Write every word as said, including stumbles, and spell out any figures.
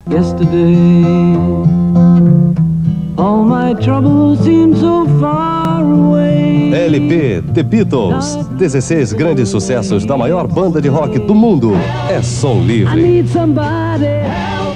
Yesterday, all my troubles seem so far away. L P The Beatles, dezesseis grandes sucessos da maior banda de rock do mundo. É som livre. I need somebody help.